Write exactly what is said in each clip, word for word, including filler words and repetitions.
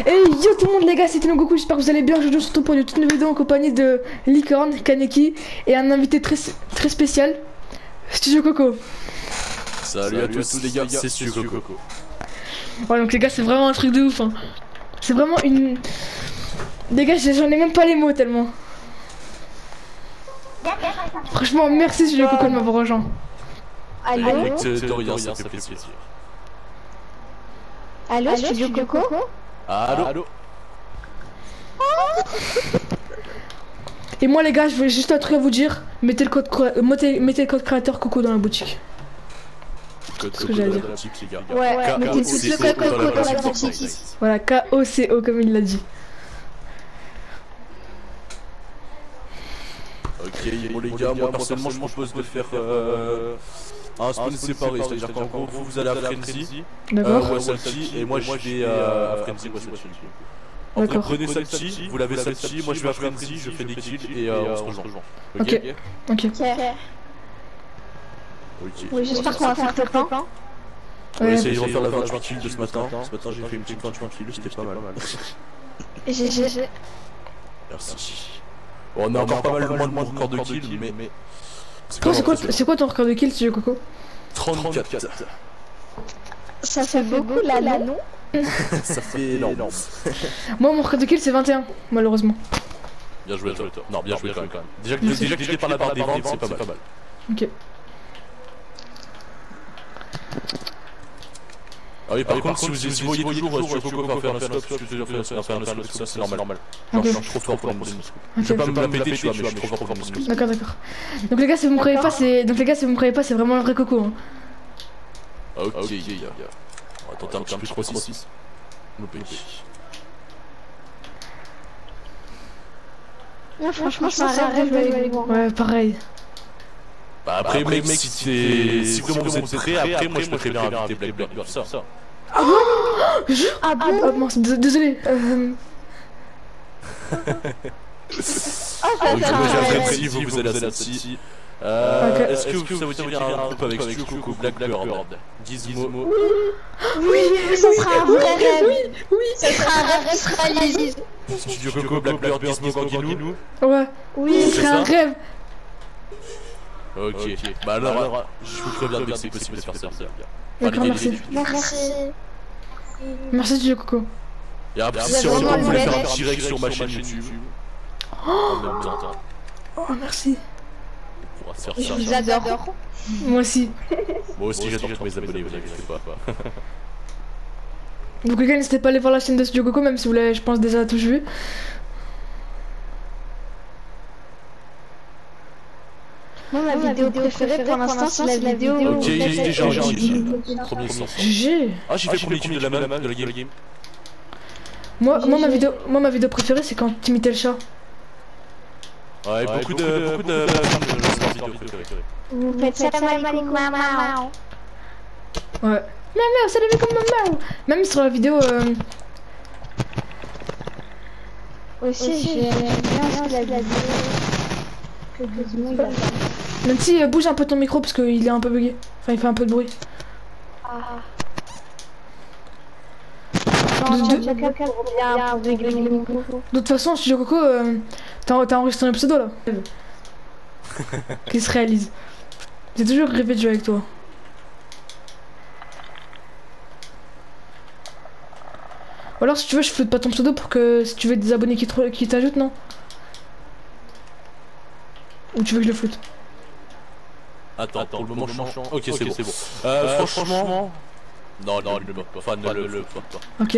Et yo tout le monde les gars, c'était Goku, j'espère que vous allez bien. Aujourd'hui on se retrouve pour une toute nouvelle vidéo en compagnie de Licorne, Kaneki et un invité très, très spécial, Studio Coco. Salut, Salut à, tous, à tous les gars, c'est Studio Coco. Coco. Ouais donc les gars c'est vraiment un truc de ouf hein. C'est vraiment une... Les gars j'en ai même pas les mots tellement. Franchement merci Studio Coco de m'avoir rejoint. Allô, Allô de rien, ça fait plaisir. Allô, Studio Coco. Allô, Allô. Et moi les gars je voulais juste un truc à vous dire. Mettez le code, mettez, mettez le code créateur Coco dans la boutique. Code ce que j'allais dire. Boutique, les gars. Ouais, ouais. mettez tout le code Coco dans la boutique. Voilà, K O C O comme il l'a dit. Ok, bon les gars, moi personnellement je propose de faire euh, un spawn séparé, c'est-à-dire qu'en gros vous, vous allez à Frenzy, d'accord, euh, ou à Salty, et moi je vais à Frenzy ou à Salty. Après prenez Salty, vous l'avez Salty, moi je vais à Frenzy, je fais des kills et euh, on se rejoint. Ok, ok. Ok. Oui, j'espère qu'on va faire tes plans. On va essayer de refaire la vingt-huit kills de ce matin. Ce matin j'ai fait une petite vingt-huit kills, c'était pas mal. G G. Merci. Bon, on a encore pas mal moins de record de kills, mais... C'est quoi, quoi, quoi ton record de kills, Studio Coco? trente-quatre. Ça fait beaucoup là, là, non? Ça fait énorme. Moi, mon record de kills, c'est vingt et un, malheureusement. Bien joué, toi. Non, bien joué quand même. Déjà que déjà que tu par la barre des ventes, c'est pas mal. Ok. Ah oui, par, par contre, contre, si vous, si vous voyez toujours Studio Coco va faire un stop, parce que je vais faire un stop, ça c'est normal. Genre, je suis trop fort pour une scope. Je vais pas me la péter, tu vois, mais je suis trop fort pour une scope. D'accord, d'accord. Donc les gars, si vous me croyez pas, c'est donc les gars, si vous me croyez pas, c'est vraiment le vrai Coco. Hein. Ok, ok. On va tenter un petit peu trois six. Loupé. Franchement, c'est un rêve de jouer avec vous. Ouais, pareil. Bah après, mec, si c'est... Si vraiment vous êtes prêts, après, moi je peux très bien inviter Black Black pour ça. Ah bon? Ah bon? Ah bon, désolé. Euh... Ah, donc moi j'ai un Frenzy, vous vous allez à Salty. Euh... Est-ce que ça vous dit un groupe avec Studio Coco, Blackbird, Gizmo? Oui, ça sera un vrai rêve. Oui, oui. Ça sera un rêve qui se réalise. Studio Coco, Blackbird, Gizmo, Ganguinou? Ouais. Oui, ce serait un rêve. Ok, okay. Bah alors, alors je vous préviens dès que c'est possible de faire ça. D'accord, merci. Merci. Merci Studio Coco. Et après, si on voulait faire un petit règle sur ma chaîne YouTube. Oh, oh merci. On pourra faire ça. Je vous adore. Moi aussi. Moi aussi j'adore tous mes abonnés, vous inquiétez pas. Donc les gars, n'hésitez pas à aller voir la chaîne de Studio Coco, même si vous l'avez, je pense, déjà tous vu. Moi, ma vidéo préférée pour l'instant, c'est la vidéo. Ok, j'ai déjà enregistré. Premier sens. G G. Ah, j'ai fait le premier kill de la même de la game. Moi, moi, ma vidéo, moi, ma vidéo préférée, c'est quand tu imitais le chat. Ouais, beaucoup de, beaucoup de vidéos préférées. Vous faites salam alaikum maman. Ouais. Maman, salam alaikum maman. Même sur la vidéo. Euh... Aussi, j'aime bien ce qu'il a dit. Même si euh, bouge un peu ton micro parce qu'il est un peu bugué. Enfin, il fait un peu de bruit. Ah. De toute façon, Studio Coco, euh, t'as enregistré un pseudo là qui se réalise. J'ai toujours rêvé de jouer avec toi. Ou alors, si tu veux, je floute pas ton pseudo pour que si tu veux des abonnés qui t'ajoutent, non? Ou tu veux que je le floute? Attends, pour le moment, je change. Ok, c'est bon. bon. Euh, euh, franchement. Non, non, ne le pas. Enfin, ne le pas. Ok.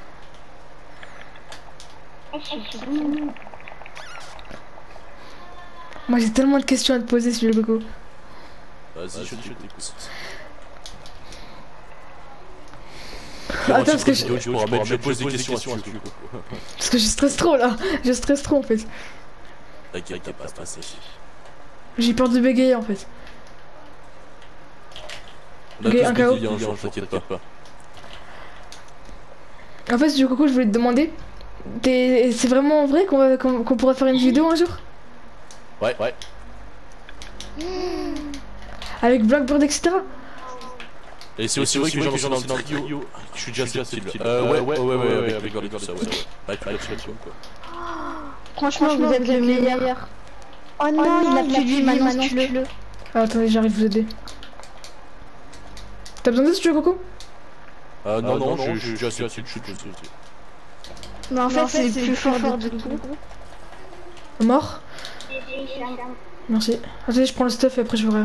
Moi, j'ai tellement de questions à te poser sur le Coco. Vas-y, je t'écoute. Attends, parce que je... je pose des questions à Studio Coco. Parce que je stresse trop là. Je stresse trop en fait. T'inquiète, t'as pas stressé. J'ai peur de bégayer en fait. Ok, un K O. T'inquiète pas. En fait, du coup, je voulais te demander, c'est vraiment vrai qu'on qu'on qu'on pourrait faire une vidéo un jour? Ouais, ouais. Avec Blackbird, et cetera. Et c'est aussi vrai que les gens dans le trio, je suis déjà assez utile. Euh, ouais, ouais, ouais, ouais, avec les tout ça, ouais. Avec la création, quoi. Franchement, vous êtes le meilleur. Oh non, il a plus de vie, maintenant tue-le. Ah, attendez, j'arrive vous aider. T'as besoin d'aide si tu veux, Coco? Euh, non, non, je suis déjà assez utile, je suis tout aussi. Mais en fait, c'est le plus fort de tout. Mort? Merci. Attendez, je prends le stuff et après je verrai.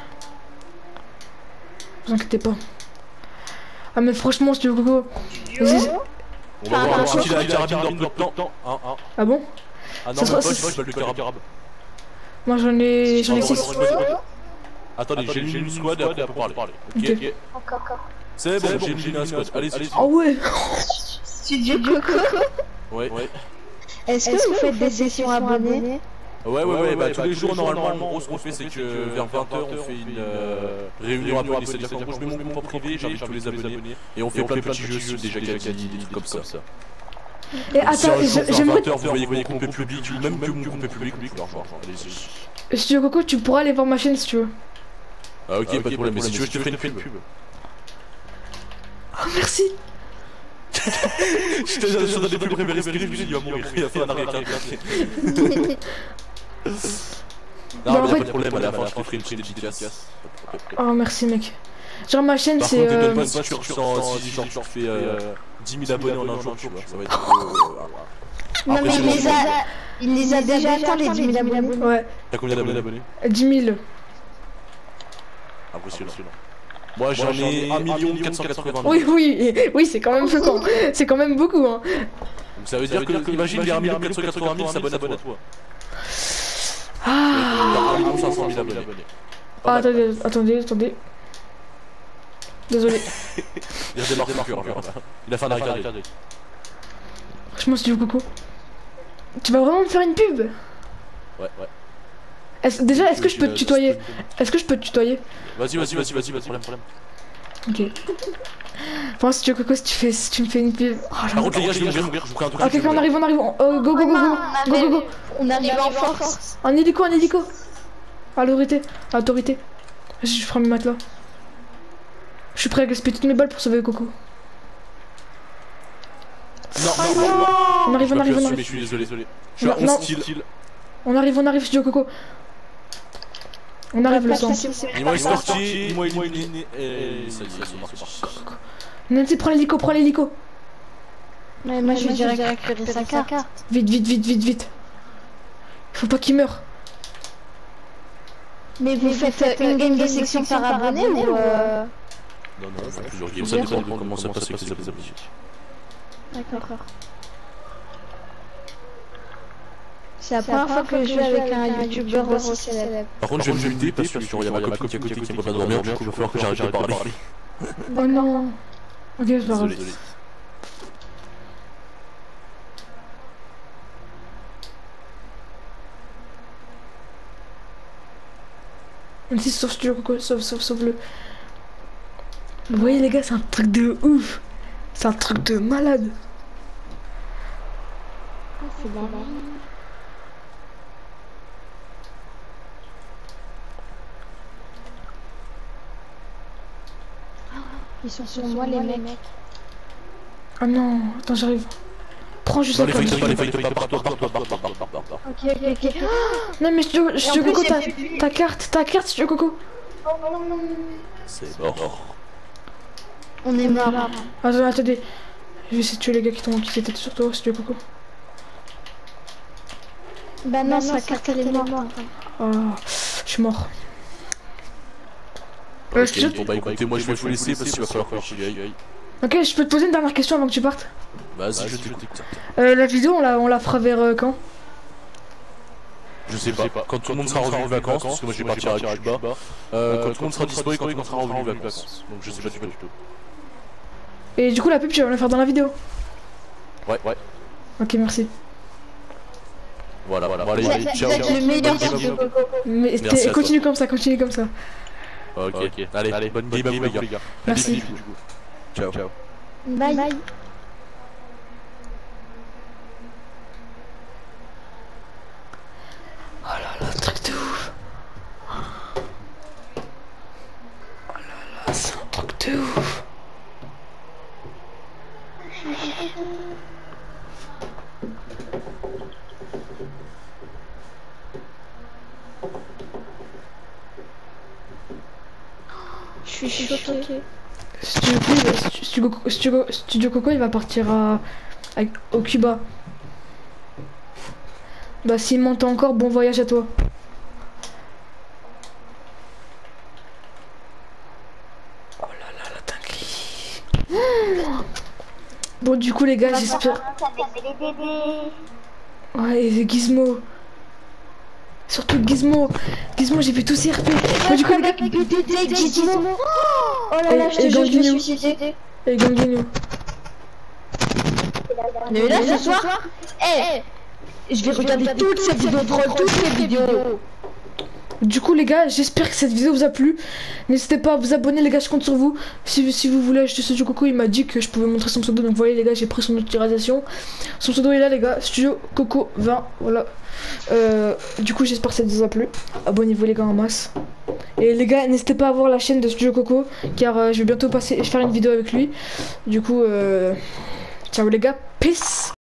Vous inquiétez pas. Ah mais franchement, si tu veux, Coco. On va voir si il a la carabine dans peu de temps. Ah bon? Ah non, moi je vais le carabine. Moi j'en ai... j'en ai six. Attendez, j'ai une squad et après on peut parler. Ok. C'est bon, j'ai une squad. Allez, allez. Ah ouais. Studio Coco. Ouais. Est-ce que vous faites des sessions abonnés? Ouais, ouais, ouais, bah tous les jours normalement, en gros, ce qu'on fait, c'est que vers vingt heures, on fait une réunion abonnée. C'est-à-dire qu'en gros, je mets mon compte privé, j'invite tous les abonnés, et on fait plein de petits jeux, déjà Kaki, des trucs comme ça. Et attends, j'aimerais... Vous voyez mon compte public, ou même que mon compte public, allez-y. Studio Coco, tu pourras aller voir ma chaîne si tu veux. Ah ok, pas de problème, mais si tu veux, je te ferai une pub. Oh merci. Je t'ai déjà donné des pubs préférées, je me suis dit, il va mourir, il va faire un arrêt cardiaque. Non, mais y'a pas de problème, à la fin, je te ferai une chaîne efficace. Oh merci mec. Genre ma chaîne c'est... Par contre, si tu ressens, si genre tu refais dix mille abonnés en un jour, tu vois, ça va être... Non mais il les a... Il les a déjà atteints les dix mille abonnés. Ouais. T'as combien d'abonnés? dix mille. Impressionnant. Moi j'en ai un million quatre cent quatre-vingt-dix. Oui, oui, oui, c'est quand même choquant. C'est quand même beaucoup, hein. Donc ça veut dire que, imagine, il y a un million quatre cent quatre-vingt mille s'abonnent à toi. Ah. un million cinq cent mille abonnés. Ah, attendez, attendez, attendez. Désolé. Il redémarre le cœur, il a fait un arrêt cardiaque. Franchement, si tu veux, Coco. Tu vas vraiment me faire une pub? Ouais, ouais. Est déjà, est-ce que je peux te tutoyer? Est-ce que je peux te tutoyer? Vas-y, vas-y, vas-y, vas-y, pas de problème. Ok. Bon, si tu veux, Coco, si tu, fais, si tu me fais une pub... Oh, par contre, les gars, je vais mourir, je vous fais un truc. Ok, on arrive, on arrive. On... Oh, go, go, go, go. Go, go, go. On arrive en force. Un hélico, un hélico. À l'autorité, à l'autorité. Vas-y, je prends mes matelas. Je suis prêt à gaspiller toutes mes balles pour sauver Coco. Non, non, non. On arrive, on arrive, on arrive. Je suis désolé, désolé. Je suis à hostile. On arrive, on arrive, studio Coco. On arrive le sang. Dis-moi, il est sorti, dis-moi, il est éliminé. Et ça y est, c'est parti. Nancy, prends l'hélico, prends l'hélico. Mais moi je vais direct récupérer sa carte. Vite, vite, vite, vite, vite. Faut pas qu'il meure. Mais vous faites une game de section par abonné ou euh... Non, non, on fait plusieurs games, ça dépend de comment ça passe avec les abonnés. D'accord. C'est la première fois que je joue avec un youtubeur aussi célèbre. Par contre, je vais me muter parce que il y a ma copine qui est à côté qui ne peut pas dormir, du coup il va falloir que j'arrête de parler. Oh non. Ok, c'est pas grave. Nancy, sauve studio Coco, sauve, sauve, sauve le. Vous voyez les gars, c'est un truc de ouf. C'est un truc de malade. C'est bon. Ils sont sur moi les mecs. Ah non, attends, j'arrive. Prends juste la carte. Ok, ok, ok. Non mais studio, studio Coco, ta, ta carte, ta carte, studio Coco. C'est mort. On est mort. Attends, attendez. Je vais essayer de tuer les gars qui, qui étaient sur toi, studio Coco. Bah non, sa carte elle est morte. Oh, je suis mort. Euh, okay, bon bah écoutez, moi je vais vous laisser parce qu'il va falloir que j'y aille. Ok, je peux te poser une dernière question avant que tu partes? Vas-y, je t'écoute. Euh, la vidéo, on la, on la fera vers euh, quand? Je sais pas. Quand tout le monde sera revenu de vacances, parce que moi je vais partir à Cuba. Euh, quand tout le monde sera dispo et quand on sera revenu de vacances. Donc je sais pas du tout. Et du coup, la pub, tu vas la faire dans la vidéo? Ouais, ouais. Ok, merci. Voilà, voilà. Bon, allez, allez, ciao. Vous êtes le meilleur studio Coco. Mais continue comme ça, continue comme ça. Ok, ok. Allez, allez, bonne game à vous les gars. Merci. Ciao. Ciao. Bye. Bye. Oh là là, truc de ouf. Oh là là, c'est un truc de ouf. je suis choquée. Studio, Studio, Studio, Studio Coco il va partir à, à, au Cuba. Bah s'il m'entend encore, bon voyage à toi. Oh là là la dinguerie. Bon du coup les gars j'espère. Ouais et Gizmo. Surtout Gizmo. Gizmo j'ai fait tous ses R P. Bon, du coup les gars. Gizmo. Oh là là, je te jure, je me suis suicidé. Et Ganguino. Mais là, ce soir, eh, je vais regarder toutes ces vidéos trolls, toutes ces vidéos. Du coup les gars, j'espère que cette vidéo vous a plu. N'hésitez pas à vous abonner les gars, je compte sur vous. Si, si vous voulez acheter Studio Coco, il m'a dit que je pouvais montrer son pseudo. Donc vous voyez les gars, j'ai pris son autorisation. Son pseudo est là les gars, Studio Coco vingt, voilà. Euh, du coup j'espère que ça vous a plu. Abonnez-vous les gars en masse. Et les gars, n'hésitez pas à voir la chaîne de Studio Coco, car euh, je vais bientôt passer, faire une vidéo avec lui. Du coup, euh, ciao les gars, peace.